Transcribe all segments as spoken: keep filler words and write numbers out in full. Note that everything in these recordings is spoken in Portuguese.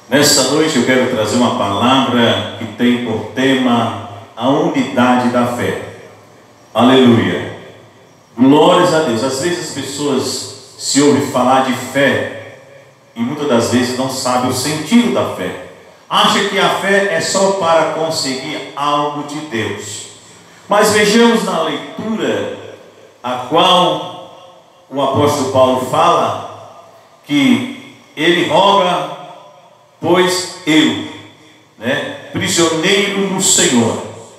Nessa noite eu quero trazer uma palavra que tem por tema a unidade da fé. Aleluia. Glórias a Deus. Às vezes as pessoas se ouvem falar de fé e muitas das vezes não sabem o sentido da fé. Acha que a fé é só para conseguir algo de Deus. Mas vejamos na leitura a qual o apóstolo Paulo fala que ele roga, pois eu, né, prisioneiro no Senhor.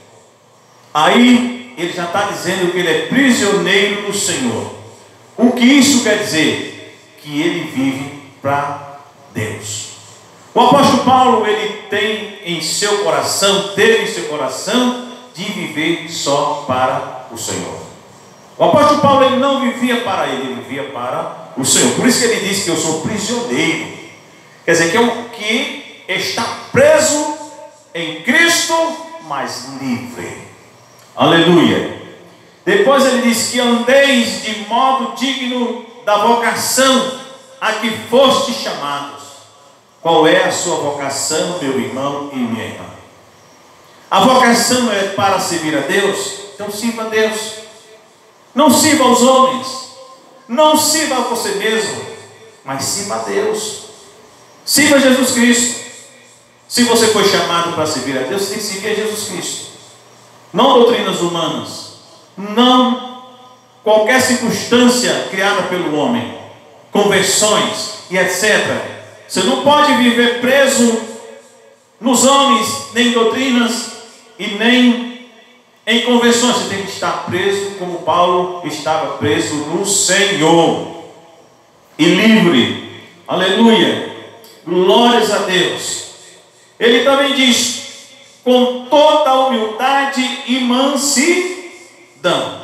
Aí ele já está dizendo que ele é prisioneiro no Senhor. O que isso quer dizer? Que ele vive para Deus. O apóstolo Paulo, ele tem em seu coração, teve em seu coração de viver só para o Senhor. O apóstolo Paulo, ele não vivia para ele, ele vivia para o Senhor. Por isso que ele diz que eu sou prisioneiro. Quer dizer, que é o que está preso em Cristo, mas livre. Aleluia. Depois ele diz que andeis de modo digno da vocação a que foste chamados. Qual é a sua vocação, meu irmão e minha irmã? A vocação é para servir a Deus? Então sirva a Deus. Não sirva aos homens. Não sirva a você mesmo, mas sirva a Deus. Sirva a Jesus Cristo. Se você foi chamado para servir a Deus, você tem que servir a Jesus Cristo. Não doutrinas humanas. Não qualquer circunstância criada pelo homem. Conversões e etcétera. Você não pode viver preso nos homens, nem em doutrinas e nem em convenções. Você tem que estar preso como Paulo estava preso no Senhor. E livre. Aleluia. Glórias a Deus. Ele também diz, com toda humildade e mansidão.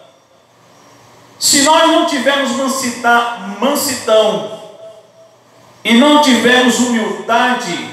Se nós não tivermos mansidão, mansidão e não tivermos humildade,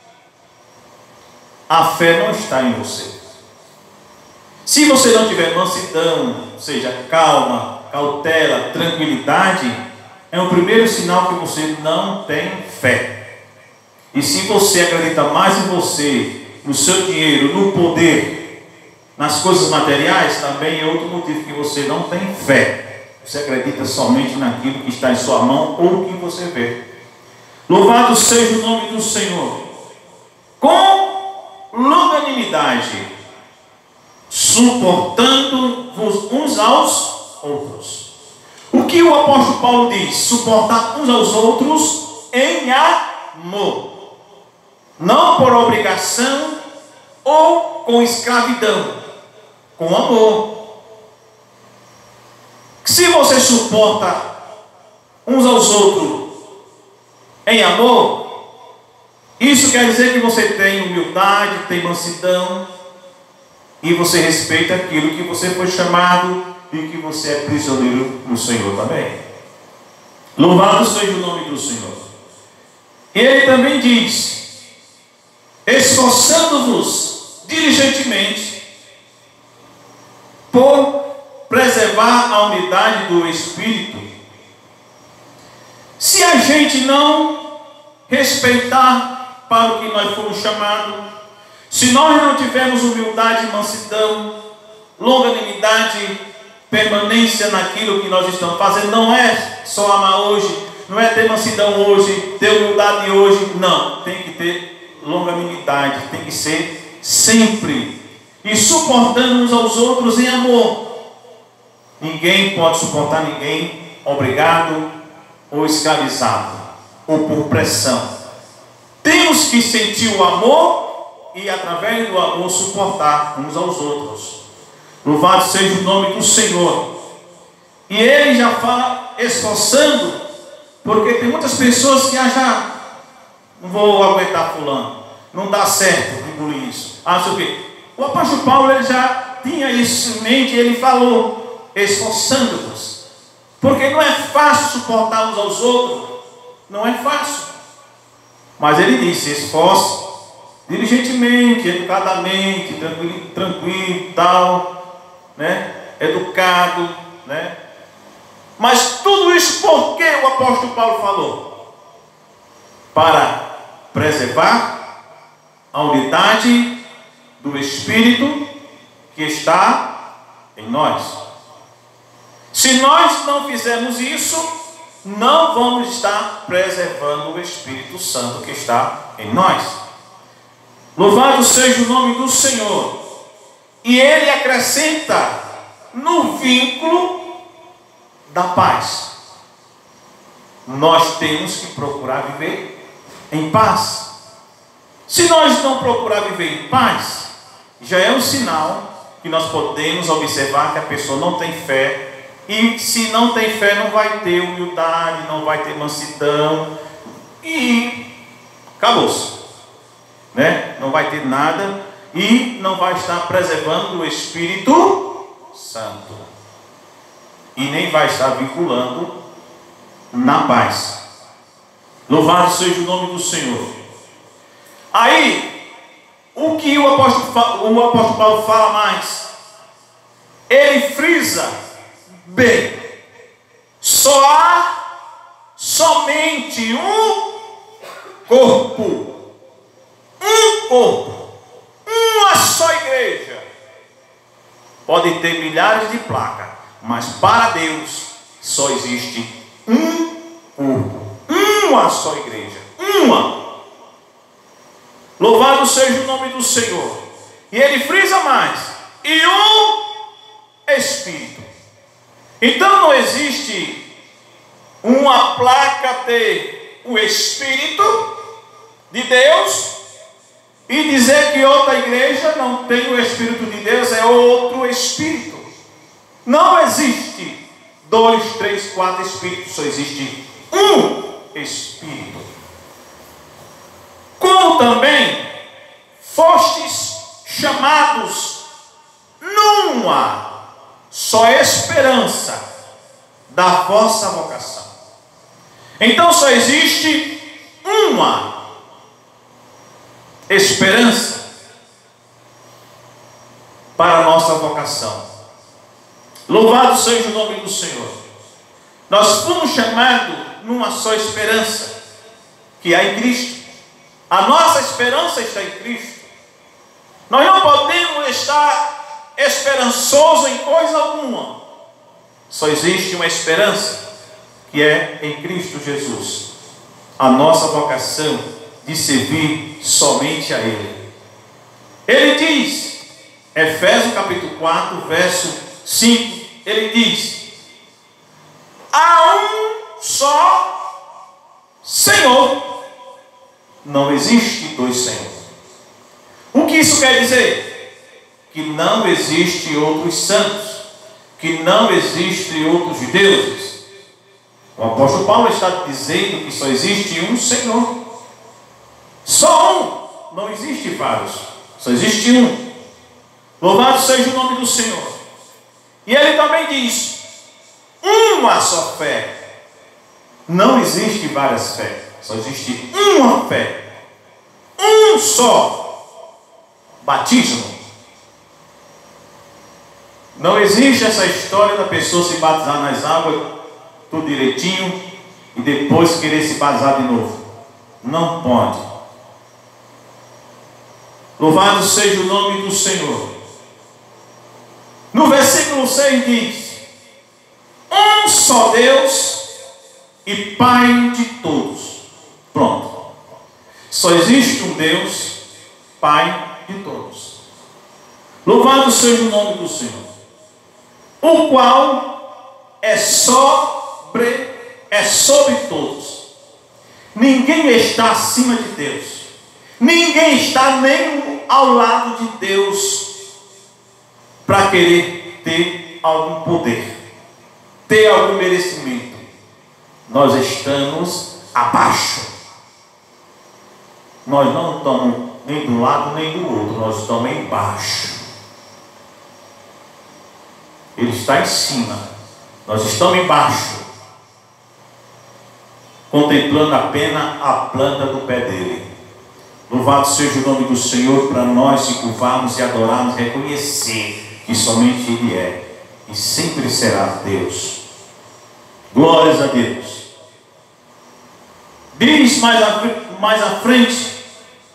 a fé não está em você. Se você não tiver mansidão, ou seja, calma, cautela, tranquilidade, é o primeiro sinal que você não tem fé. E se você acredita mais em você, no seu dinheiro, no poder, nas coisas materiais, também é outro motivo que você não tem fé. Você acredita somente naquilo que está em sua mão ou que você vê. Louvado seja o nome do Senhor. Com longanimidade, suportando-vos uns aos outros. O que o apóstolo Paulo diz? Suportar uns aos outros em amor. Não por obrigação ou com escravidão. Com amor. Se você suporta uns aos outros em amor, isso quer dizer que você tem humildade, tem mansidão e você respeita aquilo que você foi chamado e que você é prisioneiro no Senhor também. Louvado seja o nome do Senhor. E ele também diz, esforçando-vos diligentemente por preservar a unidade do Espírito. Se a gente não respeitar para o que nós fomos chamados, se nós não tivermos humildade, mansidão, longanimidade, permanência naquilo que nós estamos fazendo, não é só amar hoje, não é ter mansidão hoje, ter humildade hoje, não, tem que ter longanimidade, tem que ser sempre, e suportando uns aos outros em amor. Ninguém pode suportar ninguém obrigado ou escravizado, ou por pressão. Temos que sentir o amor e através do amor suportar uns aos outros. Louvado seja o nome do Senhor. E ele já fala esforçando, porque tem muitas pessoas que acham, não vou aguentar fulano, não dá certo engolir isso. Ah, não sei o quê. O apóstolo Paulo, ele já tinha isso em mente, ele falou, esforçando-vos. Porque não é fácil suportar uns aos outros, não é fácil. Mas ele disse, esforce diligentemente, educadamente, tranquilo, tranquilo, tal, né? Educado, né? Mas tudo isso porque o apóstolo Paulo falou? Para preservar a unidade do Espírito que está em nós. Se nós não fizermos isso, não vamos estar preservando o Espírito Santo que está em nós. Louvado seja o nome do Senhor. E ele acrescenta no vínculo da paz. Nós temos que procurar viver em paz. Se nós não procurar viver em paz, já é um sinal que nós podemos observar que a pessoa não tem fé. E se não tem fé, não vai ter humildade, não vai ter mansidão. E acabou-se, né? Não vai ter nada e não vai estar preservando o Espírito Santo. E nem vai estar vinculando na paz. Louvado seja o nome do Senhor. Aí, o que o apóstolo, o apóstolo Paulo fala mais? Ele frisa bem: só há somente um corpo. Um corpo. Uma só igreja. Pode ter milhares de placas, mas para Deus só existe um corpo. Uma só igreja. Uma. Louvado seja o nome do Senhor. E ele frisa mais: e um Espírito. Então não existe uma placa ter o Espírito de Deus e dizer que outra igreja não tem o Espírito de Deus, é outro Espírito. Não existe dois, três, quatro Espíritos, só existe um Espírito. Como também fostes chamados numa só esperança da vossa vocação. Então só existe uma esperança para a nossa vocação. Louvado seja o nome do Senhor. Nós fomos chamados numa só esperança, que é em Cristo. A nossa esperança está em Cristo. Nós não podemos estar esperançosos em coisa alguma. Só existe uma esperança, que é em Cristo Jesus. A nossa vocação de servir somente a Ele. Ele diz, Efésios capítulo quatro, verso cinco, ele diz: há um só Senhor. Não existe dois senhores. O que isso quer dizer? Que não existe outros santos, que não existe outros deuses. O apóstolo Paulo está dizendo que só existe um Senhor. Só um. Não existe vários. Só existe um. Louvado seja o nome do Senhor. E ele também diz: uma só fé. Não existe várias fés. Só existe uma fé. Um só batismo. Não existe essa história da pessoa se batizar nas águas tudo direitinho e depois querer se batizar de novo. Não pode. Louvado seja o nome do Senhor. No versículo seis diz: um só Deus e Pai de todos. Pronto. Só existe um Deus, Pai de todos. Louvado seja o nome do Senhor, o qual é sobre, é sobre todos. Ninguém está acima de Deus. Ninguém está nem ao lado de Deus para querer ter algum poder, ter algum merecimento. Nós estamos abaixo. Nós não estamos nem do lado nem do outro, nós estamos embaixo. Ele está em cima, nós estamos embaixo, contemplando apenas a planta do pé dele. Louvado seja o nome do Senhor, para nós se curvarmos e adorarmos, reconhecer que somente Ele é e sempre será Deus. Glórias a Deus. Diz mais, mais à frente.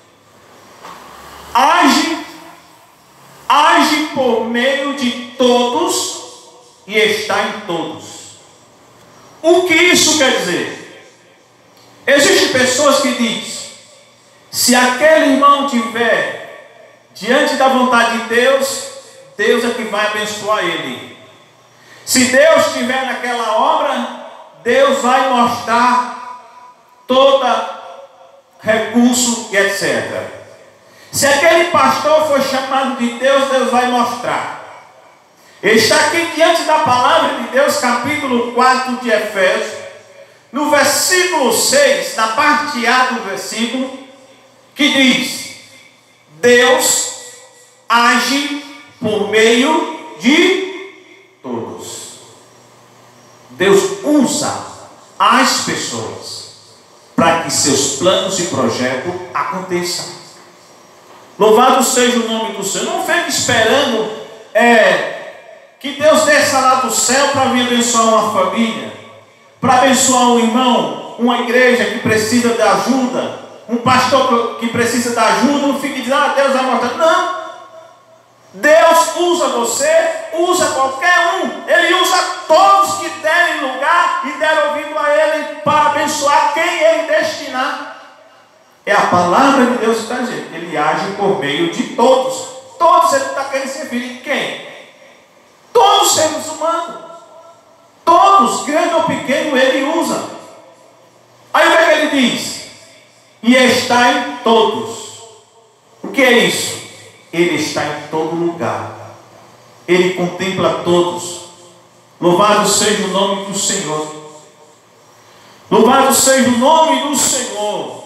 Age, age por meio de todos e está em todos. O que isso quer dizer? Existem pessoas que dizem: se aquele irmão tiver diante da vontade de Deus, Deus é que vai abençoar ele. Se Deus estiver naquela obra, Deus vai mostrar todo recurso e etcétera. Se aquele pastor for chamado de Deus, Deus vai mostrar. Está aqui diante da palavra de Deus, capítulo quatro de Efésios, no versículo seis, na parte A do versículo, que diz: Deus age por meio de todos. Deus usa as pessoas para que seus planos e projetos aconteçam. Louvado seja o nome do Senhor. Não fique esperando é, que Deus desça lá do céu para vir abençoar uma família, para abençoar um irmão, uma igreja que precisa de ajuda, um pastor que precisa de ajuda. Não fique dizendo: ah, Deus vai mostrar. Não. Deus usa você, usa qualquer um. Ele usa todos que derem lugar e deram ouvido a Ele para abençoar quem Ele destinar. É a palavra de Deus que está dizendo. Ele age por meio de todos. Todos Ele está querendo se referir a quem? Todos os seres humanos. Todos, grande ou pequeno, Ele usa. Aí o que é que Ele diz? E está em todos. O que é isso? Ele está em todo lugar. Ele contempla todos. Louvado seja o nome do Senhor. Louvado seja o nome do Senhor.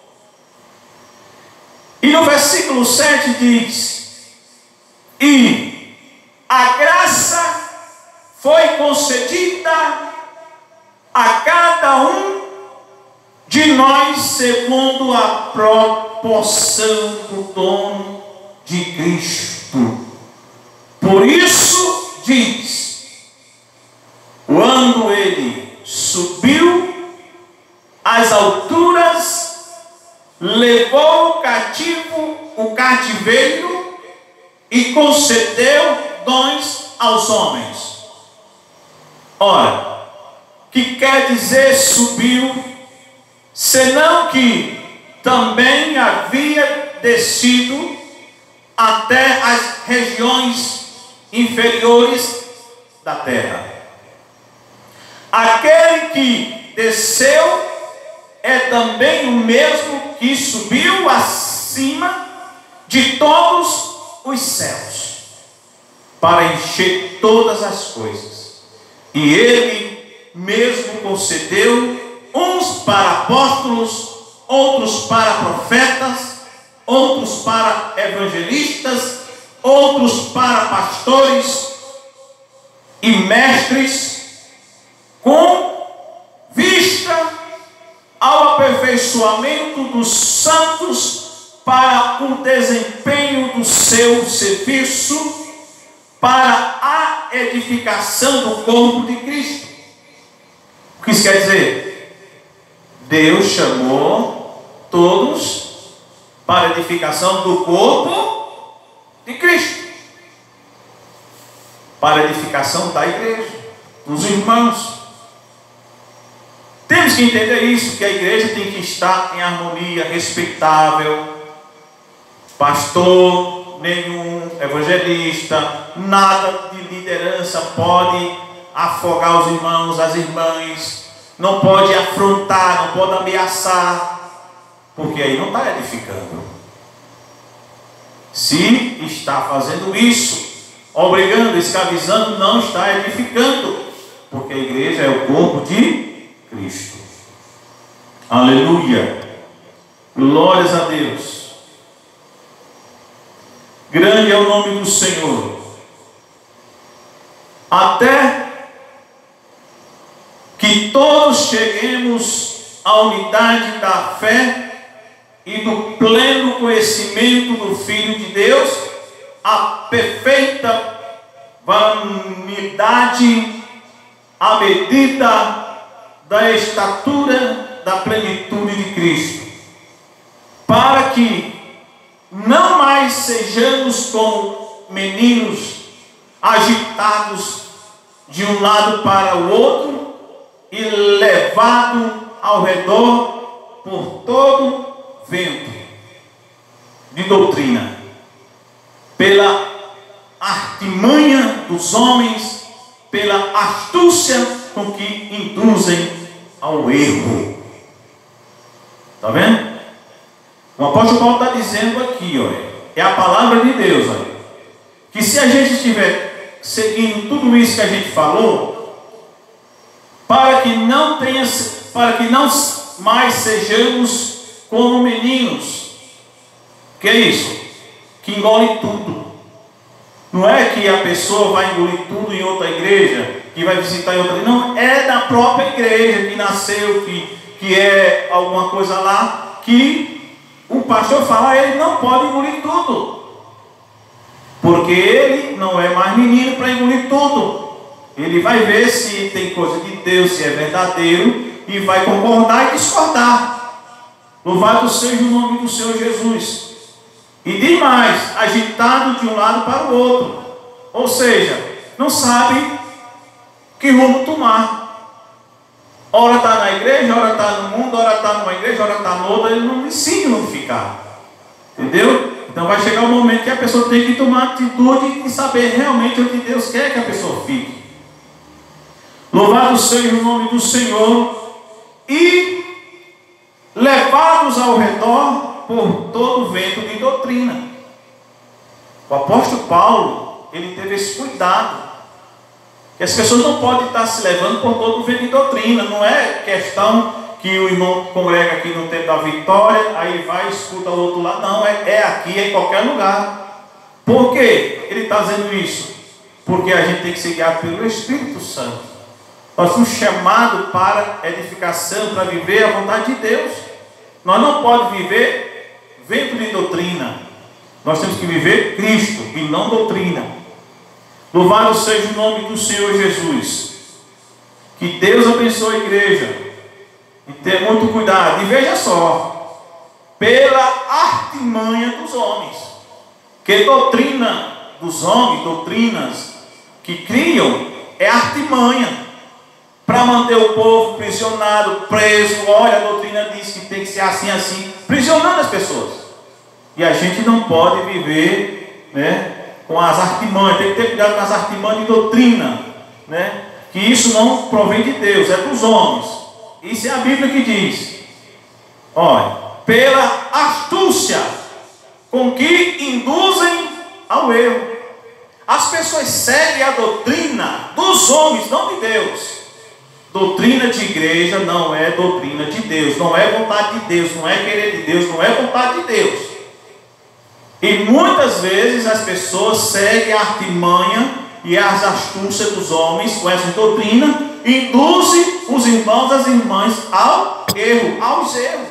E no versículo sete diz: e a graça foi concedida a cada um de nós segundo a proporção do dom de Cristo. Por isso diz: quando Ele subiu às alturas, levou cativo o cativeiro e concedeu dons aos homens. Ora, que quer dizer subiu, senão que também havia descido até as regiões inferiores da terra. Aquele que desceu é também o mesmo que subiu acima de todos os céus, para encher todas as coisas. E Ele mesmo concedeu uns para apóstolos, outros para profetas, outros para evangelistas, outros para pastores e mestres, com vista ao aperfeiçoamento dos santos para o desempenho do seu serviço, para a edificação do corpo de Cristo. O que isso quer dizer? Deus chamou todos para a edificação do corpo de Cristo, para a edificação da igreja, dos irmãos. Temos que entender isso, que a igreja tem que estar em harmonia, respeitável. Pastor nenhum, evangelista, nada de liderança pode afogar os irmãos, as irmãs, não pode afrontar, não pode ameaçar, porque aí não está edificando. Se está fazendo isso, obrigando, escravizando, não está edificando, porque a igreja é o corpo de Cristo. Aleluia. Glórias a Deus. Grande é o nome do Senhor. Até que todos cheguemos à unidade da fé e do pleno conhecimento do Filho de Deus, a perfeita vanidade, à medida da estatura da plenitude de Cristo. que não mais sejamos como meninos agitados de um lado para o outro e levado ao redor por todo vento de doutrina, pela artimanha dos homens, pela astúcia com que induzem ao erro. Está vendo? O apóstolo Paulo está dizendo aqui, olha, é a palavra de Deus, olha, que se a gente estiver seguindo tudo isso que a gente falou, para que não tenha, para que não mais sejamos como meninos, que é isso? Que engole tudo. Não é que a pessoa vai engolir tudo em outra igreja, que vai visitar em outra igreja. Não, é da própria igreja que nasceu, que, que é alguma coisa lá, que o pastor fala, ele não pode engolir tudo. Porque ele não é mais menino para engolir tudo. Ele vai ver se tem coisa de Deus, se é verdadeiro, e vai concordar e discordar. Louvado seja o nome do Senhor Jesus. E demais, agitado de um lado para o outro. Ou seja, não sabe que rumo tomar. Ora está na igreja, ora está no mundo, ora está numa igreja, ora está noutra. Ele não ensina onde ficar. Entendeu? Então vai chegar o momento que a pessoa tem que tomar atitude e saber realmente onde Deus quer que a pessoa fique. Louvado seja o nome do Senhor. E levados ao redor por todo vento de doutrina. O apóstolo Paulo, ele teve esse cuidado, que as pessoas não podem estar se levando por todo vento de doutrina. Não é questão que o irmão congrega aqui no tempo da vitória, aí vai e escuta o outro lado. Não, é, é aqui, é em qualquer lugar. Por que ele está dizendo isso? Porque a gente tem que ser guiado pelo Espírito Santo. Nós somos chamados para edificação, para viver a vontade de Deus. Nós não podemos viver vento de doutrina. Nós temos que viver Cristo e não doutrina. Louvado seja o nome do Senhor Jesus. Que Deus abençoe a igreja. E ter muito cuidado. E veja só, pela artimanha dos homens. Que doutrina dos homens, doutrinas que criam, é artimanha para manter o povo prisionado, preso. Olha, a doutrina diz que tem que ser assim, assim, prisionando as pessoas. E a gente não pode viver, né, com as artimanhas. Tem que ter cuidado com as artimanhas de doutrina, né, que isso não provém de Deus, é dos homens. Isso é a Bíblia que diz. Olha, pela astúcia com que induzem ao erro. As pessoas seguem a doutrina dos homens, não de Deus. Doutrina de igreja não é doutrina de Deus, não é vontade de Deus, não é querer de Deus, não é vontade de Deus. E muitas vezes as pessoas seguem a artimanha e as astúcias dos homens com essa doutrina, induzem os irmãos e as irmãs ao erro, aos erros.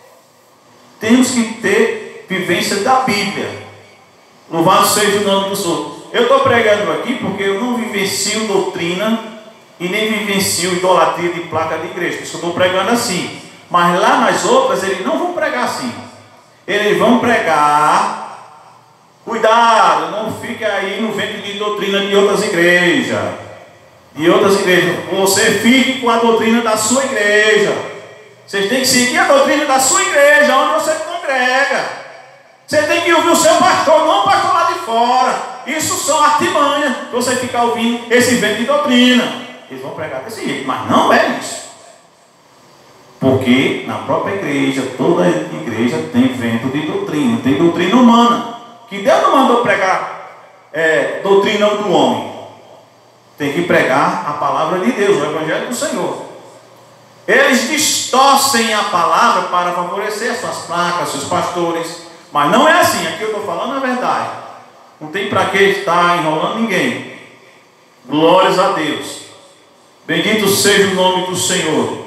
Temos que ter vivência da Bíblia. Louvado seja o nome do Senhor. Eu estou pregando aqui porque eu não vivencio doutrina e nem vivencio idolatria de placa de igreja. Por isso eu estou pregando assim. Mas lá nas outras eles não vão pregar assim. Eles vão pregar, cuidado, não fique aí no vento de doutrina de outras igrejas. De outras igrejas. Você fique com a doutrina da sua igreja. Vocês têm que seguir a doutrina da sua igreja, onde você congrega. Você tem que ouvir o seu pastor, não o pastor lá de fora. Isso são artimanhas. Você ficar ouvindo esse vento de doutrina. Eles vão pregar desse jeito, mas não é isso. Porque na própria igreja, toda igreja tem vento de doutrina, tem doutrina humana. Que Deus não mandou pregar é, doutrina do homem. Tem que pregar a palavra de Deus, o Evangelho do Senhor. Eles distorcem a palavra para favorecer suas placas, seus pastores. Mas não é assim, aqui eu estou falando a verdade. Não tem para que estar enrolando ninguém. Glórias a Deus. Bendito seja o nome do Senhor.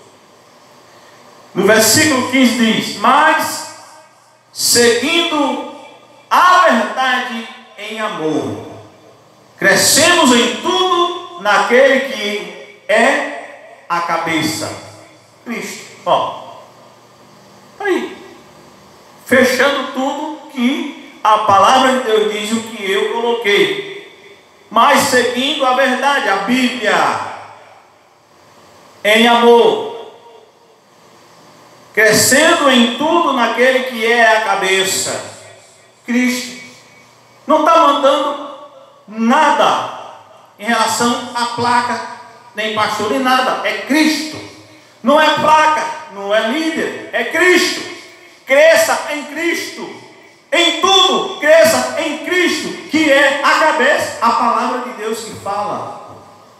No versículo quinze diz: mas seguindo a verdade em amor, crescemos em tudo naquele que é a cabeça, Cristo. Ó, aí, fechando tudo que a palavra de Deus diz, o que eu coloquei, mas seguindo a verdade, a Bíblia, em amor, crescendo em tudo naquele que é a cabeça, Cristo. Não está mandando nada em relação à placa, nem pastor, nem nada, é Cristo. Não é placa, não é líder, é Cristo. Cresça em Cristo, em tudo, cresça em Cristo, que é a cabeça, a palavra de Deus que fala.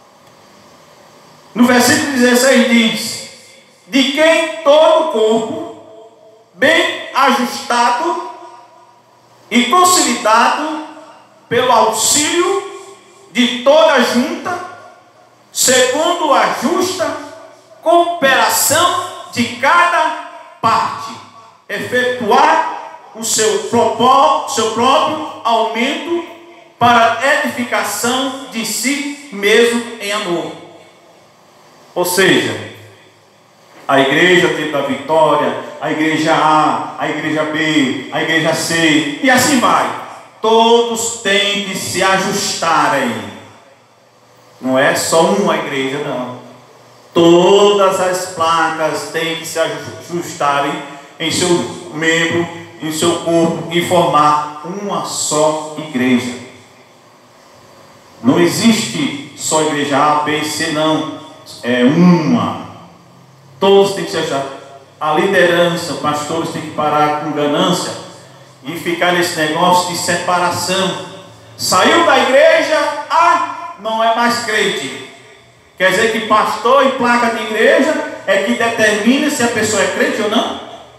No versículo dezesseis diz: de quem todo o corpo, bem ajustado e consolidado pelo auxílio de toda a junta, segundo a justa cooperação de cada parte, efetuar o seu, propó, seu próprio aumento para a edificação de si mesmo em amor. Ou seja, a igreja tem da Vitória, a igreja A, a igreja B, a igreja C, e assim vai. Todos têm que se ajustarem. Não é só uma igreja, não. Todas as placas têm que se ajustarem em seu membro, em seu corpo, e formar uma só igreja. Não existe só igreja A, B e C, não. É uma. Todos têm que se ajustar. A liderança, pastores têm que parar com ganância e ficar nesse negócio de separação. Saiu da igreja, ah, não é mais crente. Quer dizer que pastor e placa de igreja é que determina se a pessoa é crente ou não?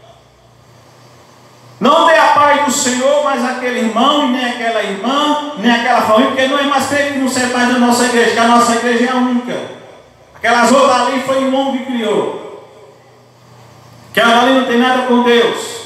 Não dê a paz do Senhor, mas aquele irmão, e nem aquela irmã, nem aquela família, porque não é mais crente que não serve mais da nossa igreja, que a nossa igreja é a única. Aquelas outras ali foi o irmão que criou. Aquela ali não tem nada com Deus.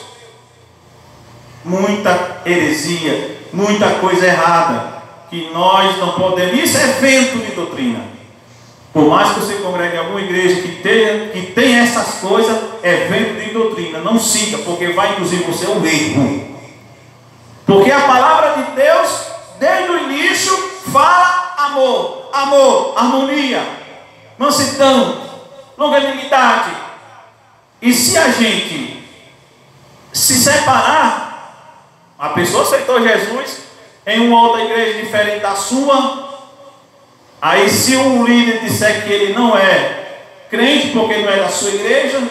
Muita heresia, muita coisa errada, que nós não podemos. Isso é vento de doutrina. Por mais que você congregue em alguma igreja que tenha, que tenha essas coisas, é vento de doutrina. Não siga, porque vai induzir você ao erro. Porque a palavra de Deus, desde o início, fala amor, amor, harmonia, mansidão, longanimidade. E se a gente se separar, a pessoa aceitou Jesus em uma outra igreja diferente da sua, aí se um líder disser que ele não é crente porque não é da sua igreja,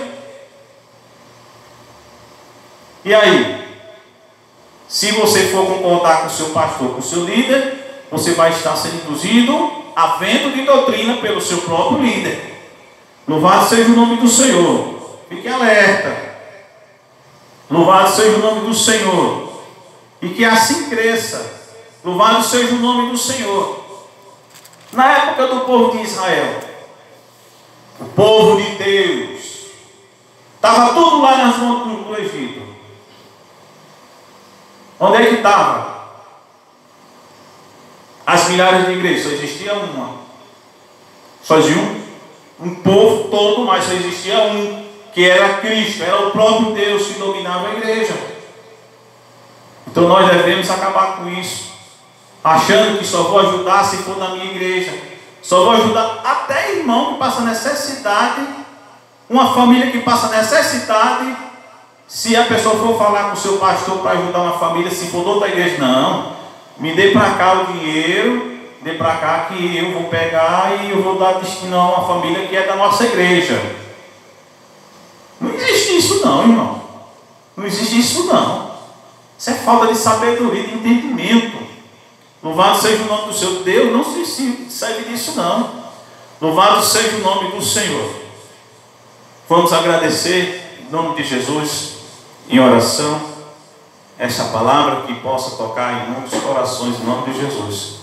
e aí? Se você for concordar com o seu pastor, com o seu líder, você vai estar sendo induzido a vento de doutrina pelo seu próprio líder. Louvado seja o nome do Senhor. Fique alerta. Louvado seja o nome do Senhor. E que assim cresça. Louvado seja o nome do Senhor. Na época do povo de Israel, o povo de Deus, estava tudo lá nas mãos do Egito. Onde é que estava? As milhares de igrejas, só existia uma. Só existia um. Um povo todo, mas só existia um, que era Cristo, era o próprio Deus que dominava a igreja. Então nós devemos acabar com isso, achando que só vou ajudar se for na minha igreja, só vou ajudar até irmão que passa necessidade, uma família que passa necessidade, se a pessoa for falar com o seu pastor para ajudar uma família, se for de outra igreja, não, me dê para cá o dinheiro, dê para cá que eu vou pegar e eu vou dar destino a uma família que é da nossa igreja. Não existe isso não, irmão. Não existe isso não. Isso é falta de sabedoria, de entendimento. Louvado seja o nome do Senhor. Deus não se serve disso não. Louvado seja o nome do Senhor. Vamos agradecer em nome de Jesus, em oração, essa palavra que possa tocar em muitos corações, em nome de Jesus.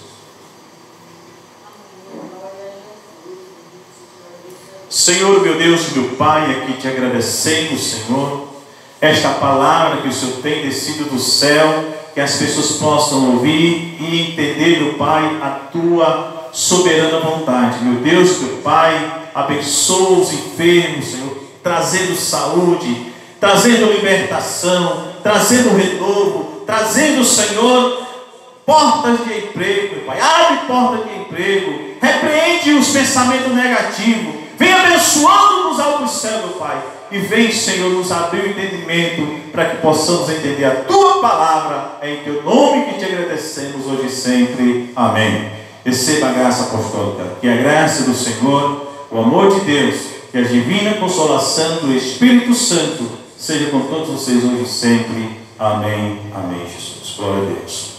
Senhor, meu Deus e meu Pai, aqui te agradecemos, Senhor, esta palavra que o Senhor tem descido do céu, que as pessoas possam ouvir e entender, meu Pai, a tua soberana vontade. Meu Deus, meu Pai, abençoa os enfermos, Senhor, trazendo saúde, trazendo libertação, trazendo renovo, trazendo, Senhor, portas de emprego, Pai. Abre portas de emprego, repreende os pensamentos negativos, vem abençoando-nos ao do céu, meu Pai. E vem, Senhor, nos abrir o entendimento para que possamos entender a Tua palavra. É em Teu nome que te agradecemos hoje e sempre. Amém. Receba a graça apostólica. Que a graça do Senhor, o amor de Deus, que a divina consolação do Espírito Santo seja com todos vocês hoje e sempre. Amém. Amém, Jesus. Glória a Deus.